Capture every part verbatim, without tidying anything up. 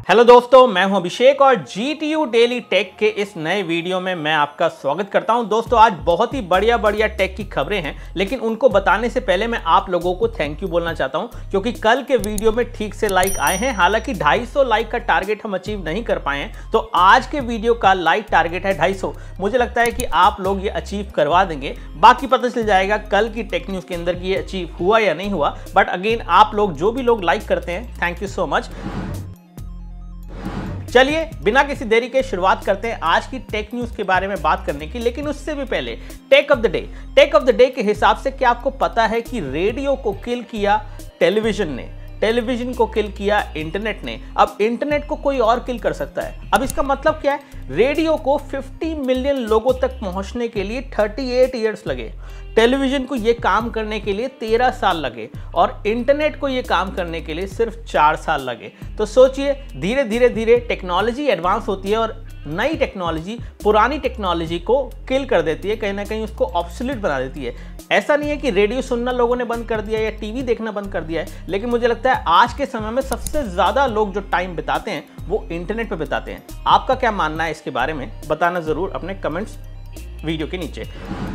Hello दोस्तों, मैं हूं अभिषेक और G T U daily tech के इस नए वीडियो में मैं आपका स्वागत करता हूं। दोस्तों, आज बहुत ही बढ़िया बढ़िया टेक की खबरें हैं, लेकिन उनको बताने से पहले मैं आप लोगों को थैंक यू बोलना चाहता हूं, क्योंकि कल के वीडियो में ठीक से लाइक आए हैं। हालांकि ढाई सौ लाइक का टारगेट हम अचीव नहीं कर पाए हैं, तो आज के वीडियो का लाइक टारगेट है ढाई सौ। मुझे लगता है कि आप लोग ये अचीव करवा देंगे। बाकी पता चल जाएगा कल की टेक न्यूज़ के अंदर कि ये अचीव हुआ या नहीं हुआ। बट अगेन, आप लोग जो भी लोग लाइक करते हैं, थैंक यू सो मच। चलिए बिना किसी देरी के शुरुआत करते हैं आज की टेक न्यूज़ के बारे में बात करने की। लेकिन उससे भी पहले tech of the day tech of the day के हिसाब से क्या आपको पता है कि रेडियो को किल किया टेलीविजन ने, टेलीविजन को किल किया इंटरनेट ने। अब इंटरनेट को कोई और किल कर सकता है। अब इसका मतलब क्या है? रेडियो को पचास मिलियन लोगों तक पहुंचने के लिए अड़तीस इयर्स लगे, टेलीविजन को यह काम करने के लिए तेरह साल लगे और इंटरनेट को यह काम करने के लिए सिर्फ चार साल लगे। तो सोचिए, धीरे धीरे धीरे टेक्नोलॉजी एडवांस होती है और नई टेक्नोलॉजी पुरानी टेक्नोलॉजी को किल कर देती है, कहीं ना कहीं उसको ऑब्सोलीट बना देती है। ऐसा नहीं है कि रेडियो सुनना लोगों ने बंद कर दिया या टीवी देखना बंद कर दिया है, लेकिन मुझे लगता है आज के समय में सबसे ज़्यादा लोग जो टाइम बिताते हैं वो इंटरनेट पे बिताते हैं। आपका क्या मानना है इसके बारे में? बताना ज़रूर अपने कमेंट्स वीडियो के नीचे।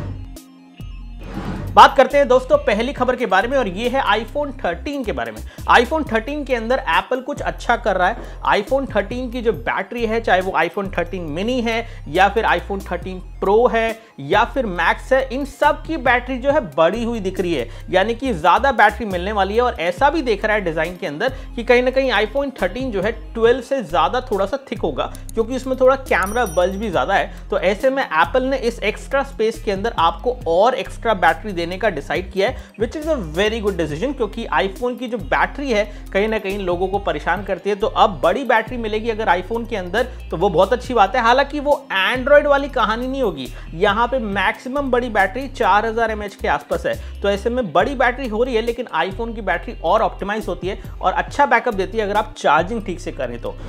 बात करते हैं दोस्तों पहली खबर के बारे में, और ये है आईफोन थर्टीन के बारे में। आईफोन थर्टीन के अंदर एप्पल कुछ अच्छा कर रहा है। आईफोन थर्टीन की जो बैटरी है, चाहे वो आईफोन थर्टीन मिनी है या फिर आईफोन थर्टीन प्रो है या फिर मैक्स है, इन सब की बैटरी जो है बढ़ी हुई दिख रही है, यानी कि ज़्यादा बैटरी मिलने वाली है। और ऐसा भी देख रहा है डिज़ाइन के अंदर कि कहीं ना कहीं आईफोन थर्टीन जो है ट्वेल्व से ज़्यादा थोड़ा सा थिक होगा, क्योंकि उसमें थोड़ा कैमरा बल्ज भी ज़्यादा है। तो ऐसे में एप्पल ने इस एक्स्ट्रा स्पेस के अंदर आपको और एक्स्ट्रा बैटरी देने का डिसाइड किया है, which is a very good decision, क्योंकि आईफोन की जो बैटरी है कहीं ना कहीं लोगों को परेशान करती है। तो अब बड़ी बैटरी मिलेगी अगर आईफोन के अंदर, तो वो बहुत अच्छी बात है। हालांकि वो एंड्रॉयड वाली कहानी नहीं होगी, यहाँ पे मैक्सिमम बड़ी बैटरी चार हज़ार एम एच के आसपास है। तो ऐसे में बड़ी बैटरी हो रही है, लेकिन आईफोन की बैटरी और ऑप्टिमाइज होती है और अच्छा बैकअप देती है अगर आप चार्जिंग ठीक से करें तो।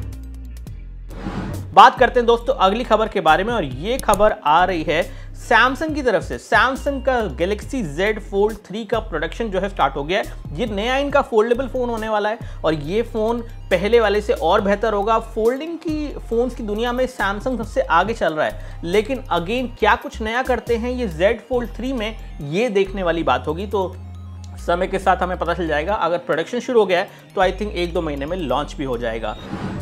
बात करते हैं दोस्तों अगली खबर के बारे में, और ये खबर आ रही है सैमसंग की तरफ से। सैमसंग का गैलेक्सी Z Fold थ्री का प्रोडक्शन जो है स्टार्ट हो गया है। ये नया इनका फोल्डेबल फ़ोन होने वाला है और ये फ़ोन पहले वाले से और बेहतर होगा। फोल्डिंग की फ़ोन्स की दुनिया में सैमसंग सबसे आगे चल रहा है, लेकिन अगेन क्या कुछ नया करते हैं ये Z Fold थ्री में, ये देखने वाली बात होगी। तो समय के साथ हमें पता चल जाएगा। अगर प्रोडक्शन शुरू हो गया है तो आई थिंक एक दो महीने में लॉन्च भी हो जाएगा।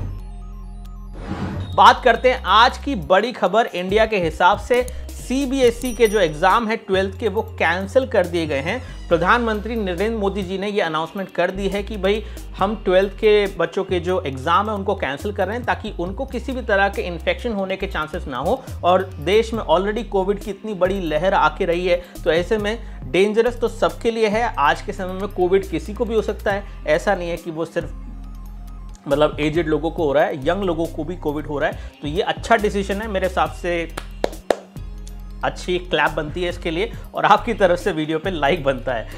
बात करते हैं आज की बड़ी खबर इंडिया के हिसाब से। सी बी एस ई के जो एग्ज़ाम है ट्वेल्थ के, वो कैंसिल कर दिए गए हैं। प्रधानमंत्री नरेंद्र मोदी जी ने ये अनाउंसमेंट कर दी है कि भाई हम ट्वेल्थ के बच्चों के जो एग्ज़ाम है उनको कैंसिल कर रहे हैं, ताकि उनको किसी भी तरह के इन्फेक्शन होने के चांसेस ना हो। और देश में ऑलरेडी कोविड की इतनी बड़ी लहर आके रही है, तो ऐसे में डेंजरस तो सबके लिए है। आज के समय में कोविड किसी को भी हो सकता है, ऐसा नहीं है कि वो सिर्फ मतलब एजेड लोगों को हो रहा है, यंग लोगों को भी कोविड हो रहा है। तो ये अच्छा डिसीजन है, मेरे हिसाब से अच्छी क्लैप बनती है इसके लिए, और आपकी तरफ से वीडियो पे लाइक बनता है।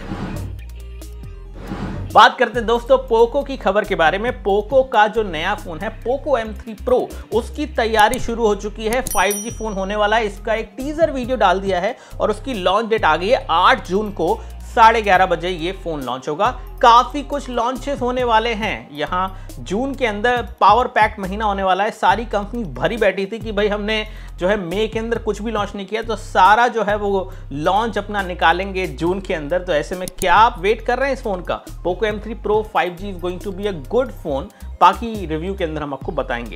बात करते हैं दोस्तों पोको की खबर के बारे में। पोको का जो नया फोन है पोको एम थ्री प्रो, उसकी तैयारी शुरू हो चुकी है। फाइव जी फोन होने वाला है। इसका एक टीजर वीडियो डाल दिया है और उसकी लॉन्च डेट आ गई है आठ जून को, साढ़े ग्यारह बजे ये फोन लॉन्च होगा। काफी कुछ लॉन्चेस होने वाले हैं यहाँ जून के अंदर। पावर पैक महीना होने वाला है। सारी कंपनी भरी बैठी थी कि भाई हमने जो है मई के अंदर कुछ भी लॉन्च नहीं किया, तो सारा जो है वो लॉन्च अपना निकालेंगे जून के अंदर। तो ऐसे में क्या आप वेट कर रहे हैं इस फोन का? Poco M three Pro five G is going to be a good phone. बाकी रिव्यू के अंदर हम आपको बताएंगे।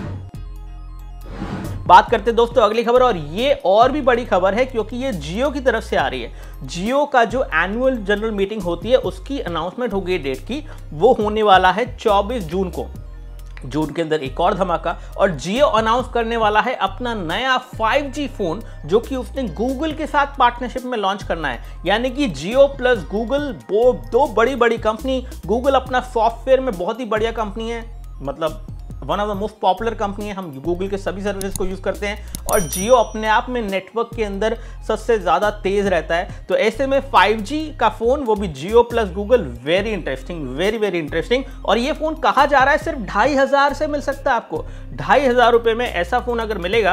बात करते हैं दोस्तों अगली खबर, और ये और भी बड़ी खबर है क्योंकि ये जियो की तरफ से आ रही है। जियो का जो एनुअल जनरल मीटिंग होती है उसकी अनाउंसमेंट हो गई डेट की, वो होने वाला है चौबीस जून को। जून के अंदर एक और धमाका, और जियो अनाउंस करने वाला है अपना नया फाइव जी फोन, जो कि उसने गूगल के साथ पार्टनरशिप में लॉन्च करना है। यानी कि जियो प्लस गूगल, वो दो बड़ी बड़ी कंपनी। गूगल अपना सॉफ्टवेयर में बहुत ही बढ़िया कंपनी है, मतलब one of the most popular company है। हम गूगल के सभी सर्विसेज को यूज़ करते हैं, और जियो अपने आप में नेटवर्क के अंदर सबसे ज़्यादा तेज़ रहता है। तो ऐसे में फाइव जी का फ़ोन, वो भी Jio plus Google, very interesting, very very interesting. और ये फ़ोन कहा जा रहा है सिर्फ ढाई हज़ार से मिल सकता है आपको। ढाई हज़ार रुपये में ऐसा फ़ोन अगर मिलेगा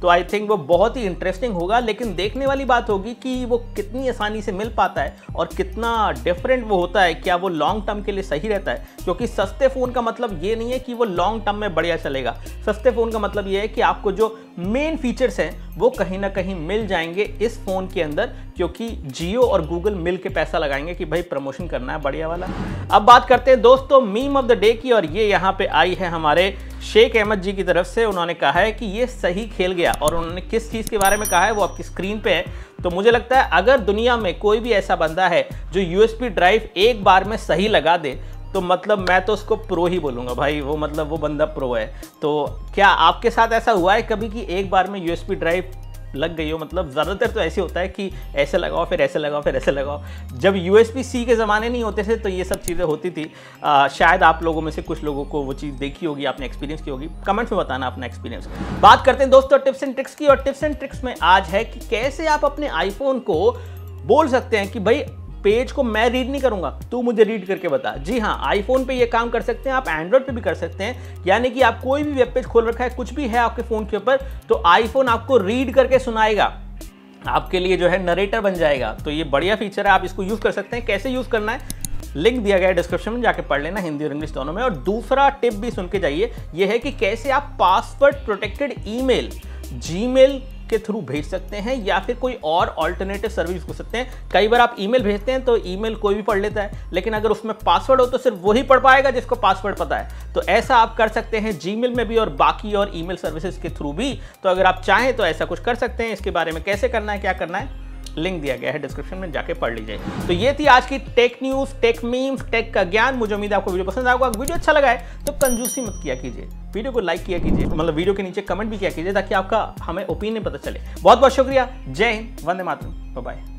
तो आई थिंक वो बहुत ही इंटरेस्टिंग होगा। लेकिन देखने वाली बात होगी कि वो कितनी आसानी से मिल पाता है और कितना डिफरेंट वो होता है, क्या वो लॉन्ग टर्म के लिए सही रहता है। क्योंकि सस्ते फ़ोन का मतलब ये नहीं है कि वो लॉन्ग टर्म में बढ़िया चलेगा। सस्ते फ़ोन का मतलब ये है कि आपको जो मेन फीचर्स हैं वो कहीं ना कहीं मिल जाएंगे इस फ़ोन के अंदर, क्योंकि जियो और गूगल मिल के पैसा लगाएंगे कि भाई प्रमोशन करना है बढ़िया वाला। अब बात करते हैं दोस्तों मीम ऑफ द डे की, और ये यहाँ पे आई है हमारे शेख अहमद जी की तरफ से। उन्होंने कहा है कि ये सही खेल गया, और उन्होंने किस चीज़ के बारे में कहा है वो आपकी स्क्रीन पे है। तो मुझे लगता है अगर दुनिया में कोई भी ऐसा बंदा है जो यूएसबी ड्राइव एक बार में सही लगा दे, तो मतलब मैं तो उसको प्रो ही बोलूँगा भाई। वो मतलब वो बंदा प्रो है। तो क्या आपके साथ ऐसा हुआ है कभी कि एक बार में यूएसबी ड्राइव लग गई हो? मतलब ज़्यादातर तो ऐसे होता है कि ऐसे लगाओ फिर ऐसे लगाओ फिर ऐसे लगाओ। जब यूएसबी सी के ज़माने नहीं होते थे तो ये सब चीज़ें होती थी। आ, शायद आप लोगों में से कुछ लोगों को वो चीज़ देखी होगी, आपने एक्सपीरियंस की होगी। कमेंट्स में बताना अपना एक्सपीरियंस। बात करते हैं दोस्तों टिप्स एंड ट्रिक्स की, और टिप्स एंड ट्रिक्स में आज है कि कैसे आप अपने आईफोन को बोल सकते हैं कि भाई पेज को मैं रीड नहीं करूंगा, तू मुझे रीड करके बता। जी हाँ, आईफोन पे ये काम कर सकते हैं, आप एंड्रॉइड पे भी कर सकते हैं। यानी कि आप कोई भी वेब पेज खोल रखा है, कुछ भी है आपके फोन के ऊपर, तो आईफोन आपको रीड करके सुनाएगा, आपके लिए जो है नरेटर बन जाएगा। तो ये बढ़िया फीचर है, आप इसको यूज कर सकते हैं। कैसे यूज करना है लिंक दिया गया है डिस्क्रिप्शन में, जाके पढ़ लेना, हिंदी और इंग्लिश दोनों में। और दूसरा टिप भी सुन के जाइए, ये है कि कैसे आप पासवर्ड प्रोटेक्टेड ईमेल जीमेल के थ्रू भेज सकते हैं, या फिर कोई और ऑल्टरनेटिव सर्विस हो सकते हैं। कई बार आप ईमेल भेजते हैं तो ईमेल कोई भी पढ़ लेता है, लेकिन अगर उसमें पासवर्ड हो तो सिर्फ वही पढ़ पाएगा जिसको पासवर्ड पता है। तो ऐसा आप कर सकते हैं जीमेल में भी और बाकी और ईमेल सर्विसेज के थ्रू भी। तो अगर आप चाहें तो ऐसा कुछ कर सकते हैं। इसके बारे में कैसे करना है, क्या करना है, लिंक दिया गया है डिस्क्रिप्शन में, जाके पढ़ लीजिए। तो ये थी आज की tech news, tech memes, tech का ज्ञान। मुझे उम्मीद है आपको वीडियो पसंद आएगा। वीडियो अच्छा लगा है तो कंजूसी मत किया कीजिए, वीडियो को लाइक किया कीजिए, मतलब वीडियो के नीचे कमेंट भी किया कीजिए, ताकि आपका हमें ओपिनियन पता चले। बहुत बहुत शुक्रिया। जय हिंद, वंदे मातरम, बाय बाय।